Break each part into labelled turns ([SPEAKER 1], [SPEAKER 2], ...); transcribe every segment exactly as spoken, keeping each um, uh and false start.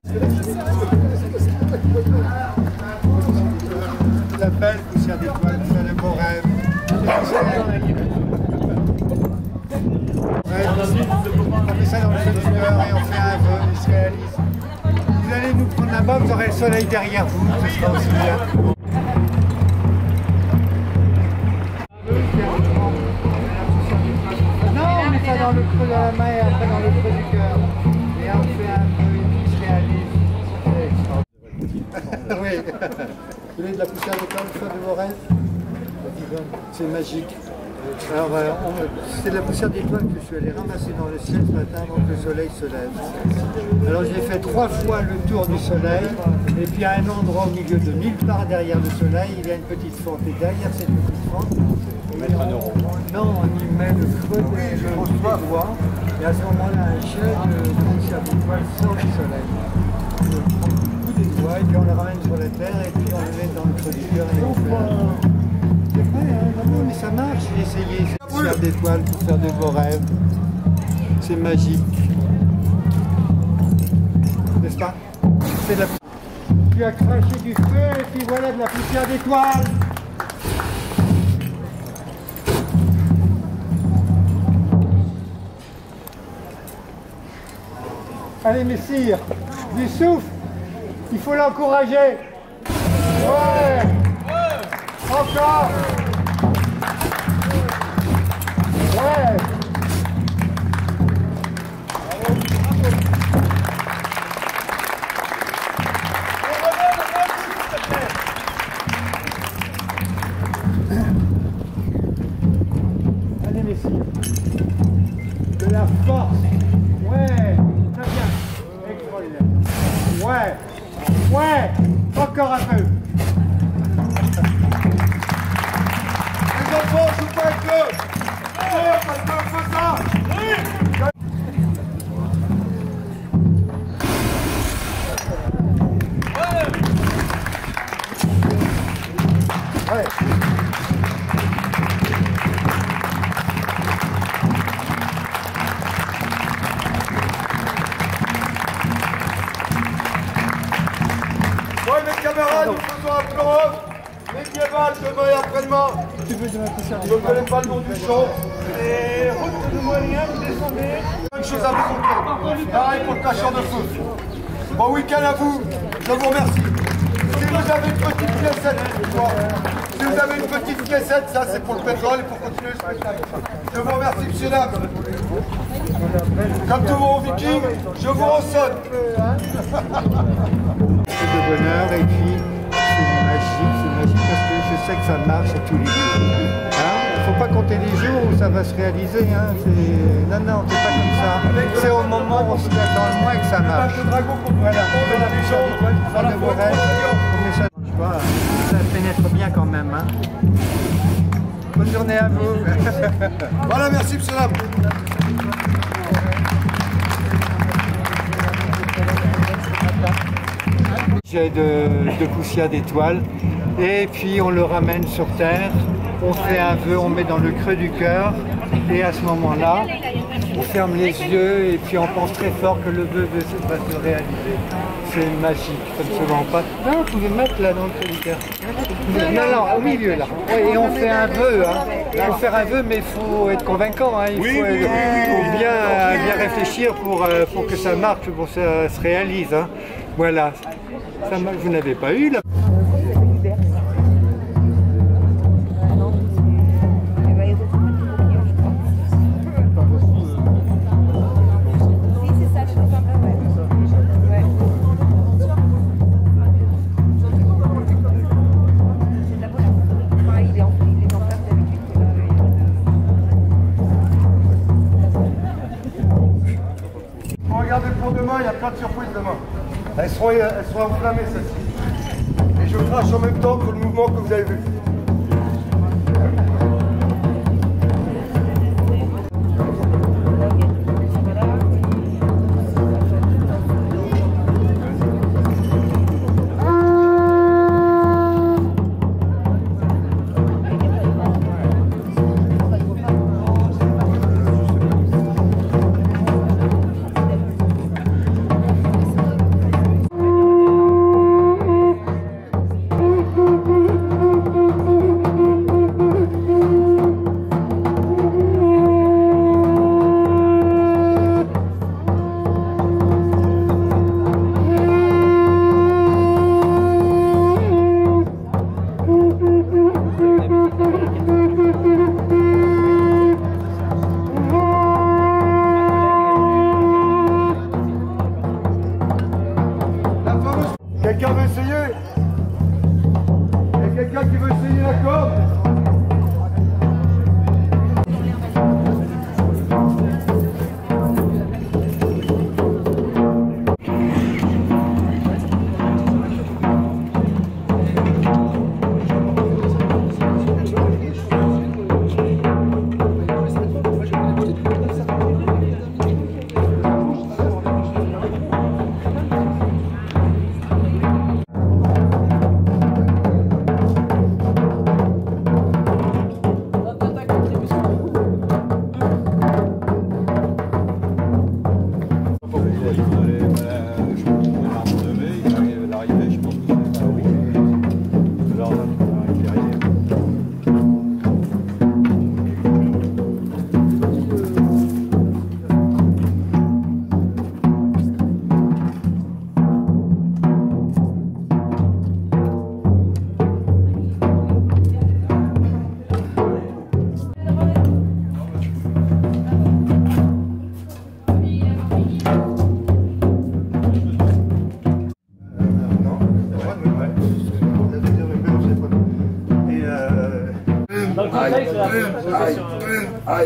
[SPEAKER 1] La belle poussière d'étoiles, c'est le beau rêve. On met ça dans le feu du cœur et on fait un vœu, il se réalise. Vous allez nous prendre là-bas, vous aurez le soleil derrière vous, ce sera aussi bien. Non, on met ça dans le creux de la main et après dans le creux du cœur. Et on fait un vœu, il se réalise. Oui. Vous voulez de la poussière d'étoile, le feu de vos rêves? C'est magique. Alors, euh, c'est de la poussière d'étoiles que je suis allé ramasser dans le ciel ce matin avant que le soleil se lève. Alors j'ai fait trois fois le tour du soleil, et puis à un endroit au milieu de mille parts derrière le soleil, il y a une petite fente. Et derrière cette petite fente, on met un euro. Non, on y met le creux des doigts, et à ce moment-là, un jet de poussière d'étoiles sort du soleil. On prend le bout des doigts, et puis on le ramène sur la terre, et puis on le met dans le creux du cœur, et on fait un... C'est vrai, hein, vraiment, mais ça marche, j'ai essayé cette poussière d'étoiles pour faire de vos rêves. C'est magique. N'est-ce pas? C'est de la... Tu as craché du feu et puis voilà de la poussière d'étoiles. Allez messire, du souffle, il faut l'encourager. Ouais. Encore. Ouais. Allez messieurs. De la force. Ouais. Très bien. Extraordinaire. Ouais. Ouais. Encore un peu. Les enfants, je vous fais un peu. Oh, parce qu'on fait ça. Oui. Ouais. Ouais, mes camarades, nous faisons un plan médiéval demain et après-demain. Tu veux de ma poussière? Je ne connais pas le nom du chant. Et route de Moyen, vous descendez. Une chose à vous montrer. Pareil pour le cacheur de feu. Bon week-end à vous. Je vous remercie. Si vous avez une petite piécette, si vous avez une petite piécette, ça c'est pour le pétrole et pour continuer le spectacle. Je vous remercie, monsieur Dame. Comme tous vos vikings, je vous rançonne. C'est de bonheur et puis c'est magique, c'est magique parce que je sais que ça marche à tous les jours. Hein, il ne faut pas compter les jours où ça va se réaliser. Hein. Non, non, c'est pas comme ça. C'est au moment où on se met dans le mois que ça marche. Voilà, on met la poussière d'étoile pour faire de vos rêves. On met ça, je vois, ça pénètre bien quand même. Hein. Bonne journée à vous. Voilà, merci, monsieur Lam. Jet de, de poussière d'étoiles et puis on le ramène sur terre, on fait un vœu, on met dans le creux du cœur et à ce moment-là on ferme les yeux et puis on pense très fort que le vœu va se réaliser. C'est magique, ça ne se vend pas. Non, vous pouvez mettre là dans le creux du cœur. Non, non, au milieu là. Et on fait un vœu. Hein. Il faut faire un vœu mais il faut être convaincant. Hein. Il faut, oui, oui, faut bien, bien réfléchir pour, pour que ça marche, pour que ça se réalise. Hein. Voilà. Ça, vous n'avez pas eu là? Regardez pour demain, il y a plein de surprises demain. Elles seront, elles seront enflammées celles-ci. Et je crache en même temps que le mouvement que vous avez vu.
[SPEAKER 2] Aïe, aïe.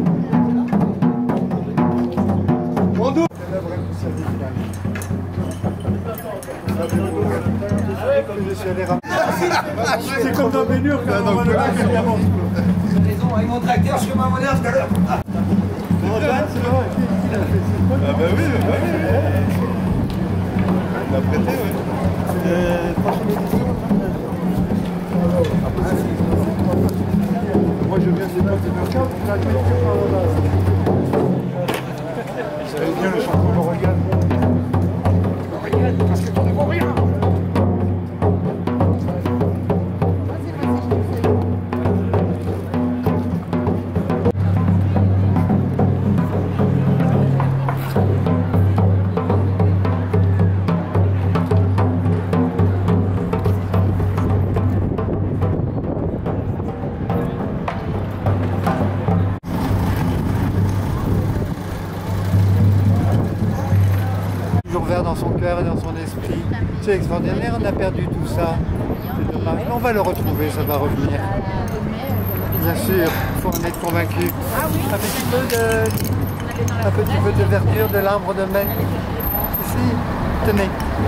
[SPEAKER 1] C'est comme dans Bénur quand on va le bac et avance.
[SPEAKER 3] Raison, avec mon tracteur, je fais ma monnaie tout à l'heure.
[SPEAKER 1] Ah bah oui, bah oui. Il a prêté, ouais. Moi je viens de l'époque de Mercat, la culture à la base. Vous savez bien le champion de L'Oréal. L'Oréal, parce que tu ne vois rien. Vert dans son cœur et dans son esprit. C'est extraordinaire, on a perdu tout ça. C'est dommage. Mais on va le retrouver, ça va revenir. Bien sûr, il faut en être convaincu. Un petit peu de, un petit peu de verdure de l'arbre de mai. Ici, tenez.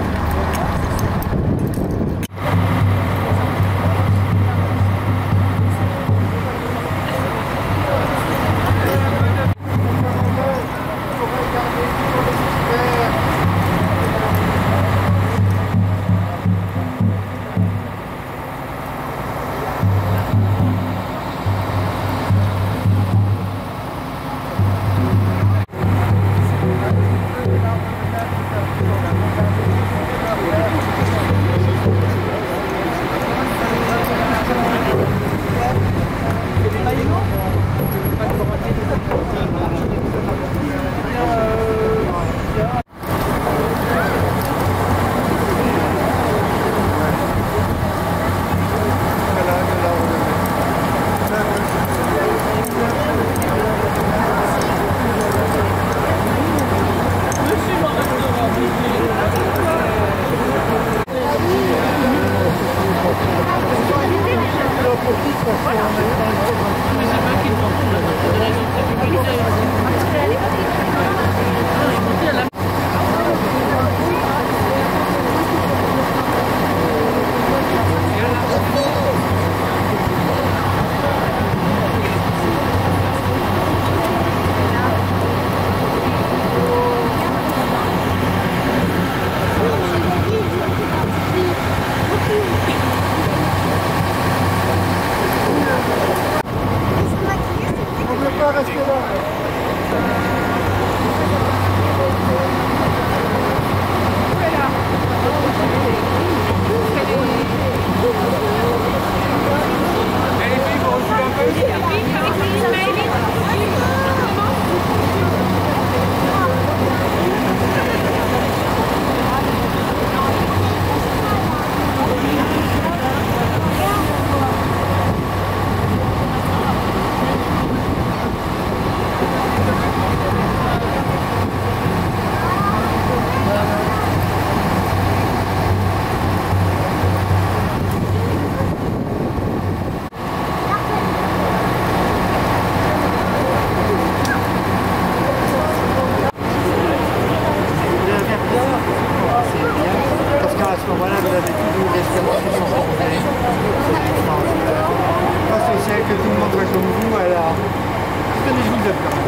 [SPEAKER 1] Que tout le monde soit comme vous, alors tenez-vous de blanc.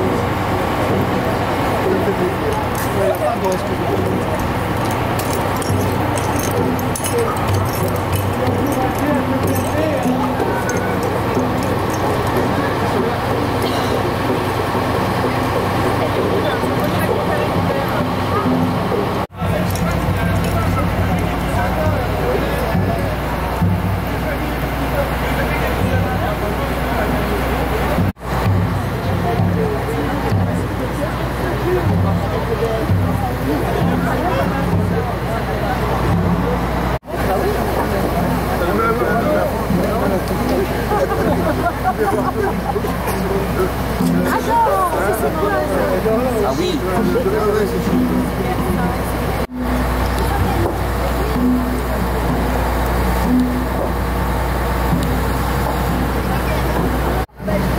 [SPEAKER 1] Ça me fait plaisir. Voilà, pardon, excusez-moi.
[SPEAKER 3] Ah oui.
[SPEAKER 4] Bah,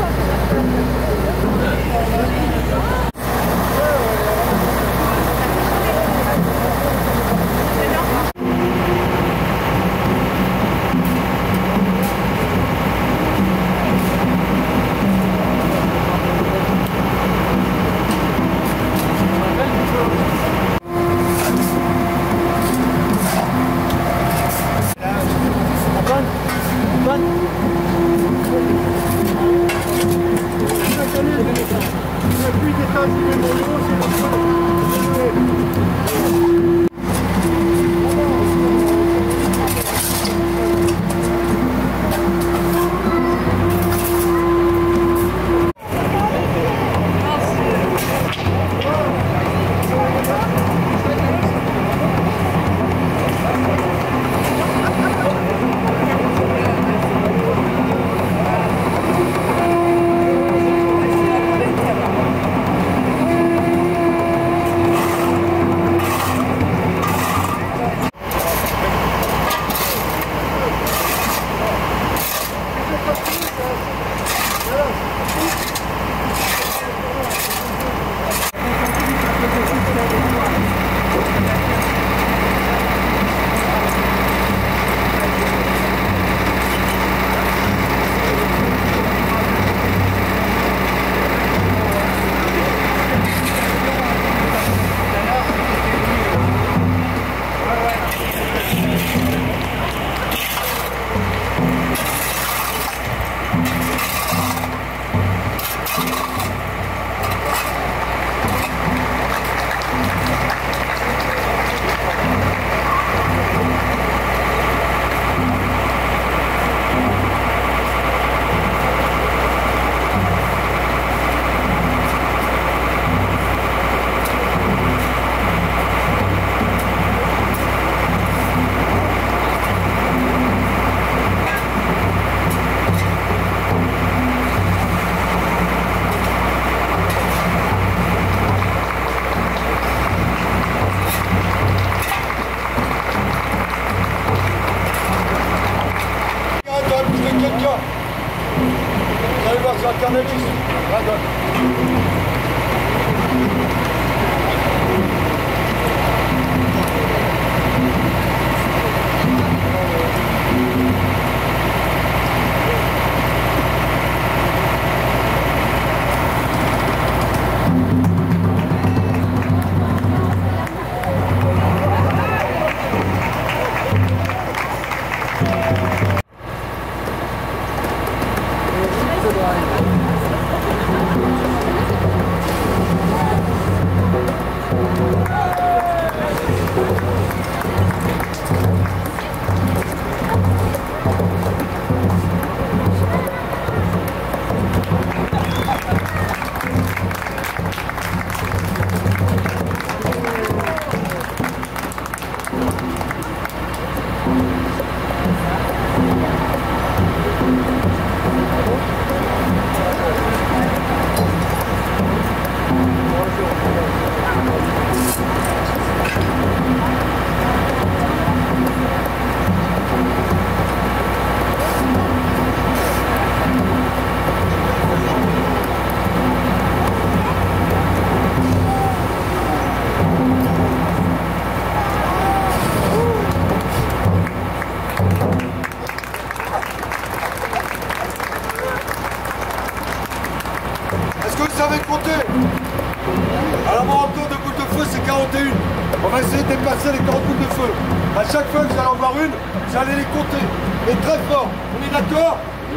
[SPEAKER 2] Alors mon retour de boule de feu c'est quarante et un. On va essayer de dépasser les quarante boules de feu. À chaque fois que vous allez en voir une, vous allez les compter. Mais très fort. On est d'accord?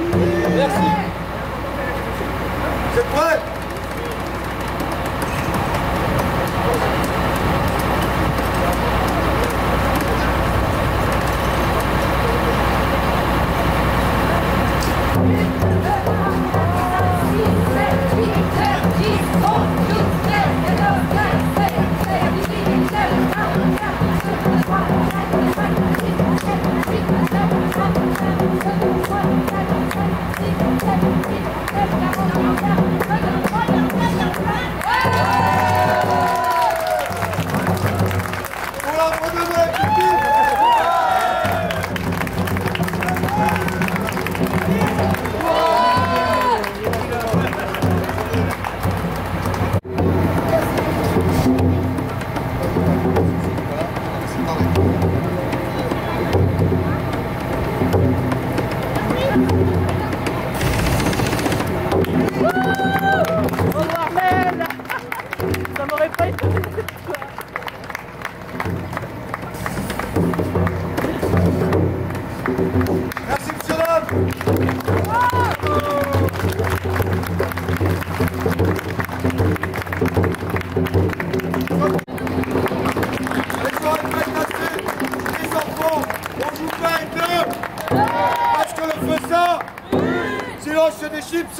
[SPEAKER 2] Merci. Vous êtes prêts?
[SPEAKER 4] Thank you.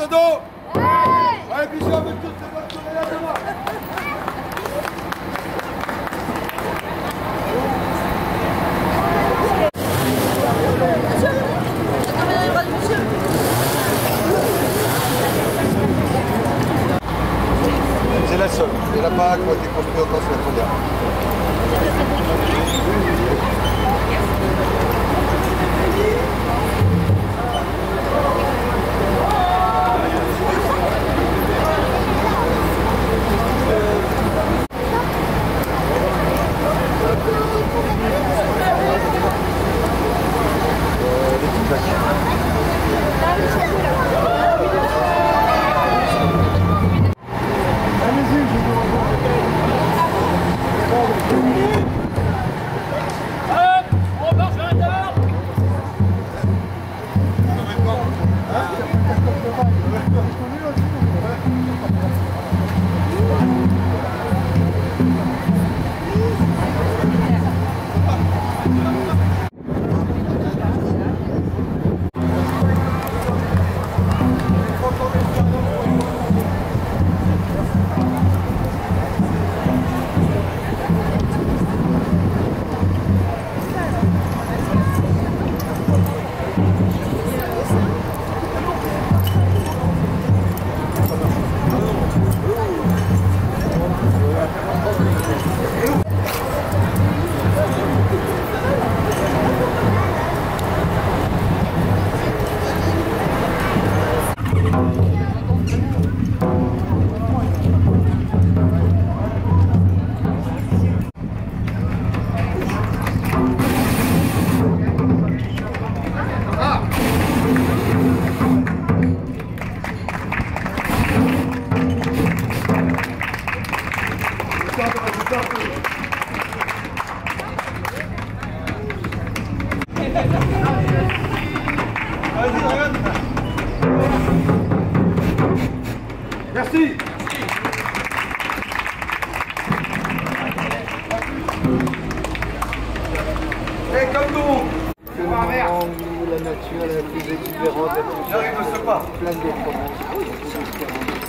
[SPEAKER 2] Sodo. Allez, bisous avec toutes ces bonnes journées là devant. C'est la seule. Il n'y en a pas un qui a été construit encore sur la première. Merci. Et comme nous,
[SPEAKER 1] C'est le moment où la nature est la plus exubérante, la plus
[SPEAKER 2] j'arrive de ce pas.
[SPEAKER 1] pleine de promesses.